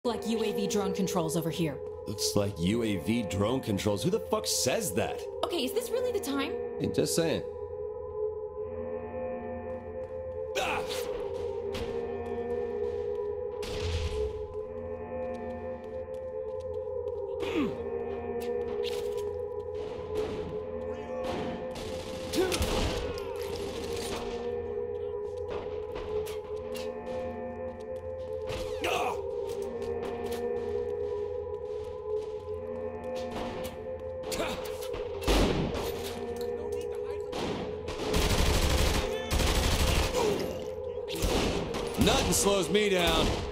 Like UAV drone controls over here. Looks like UAV drone controls. Who the fuck says that? Okay, is this really the time? Hey, just saying. Ah! Nothing slows me down.